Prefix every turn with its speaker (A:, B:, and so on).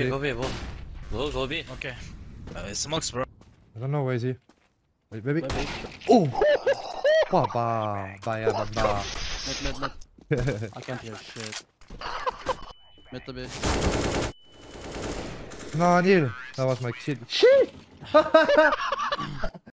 A: B, go B, go B.
B: Okay. Smokes, bro.
C: I don't know where is he. Wait, baby.
B: Maybe.
C: Oh! Papa! Baya baba.
D: Mid. I can't hear shit. Mid to B.
C: No, Neil. That was my kid. Shit!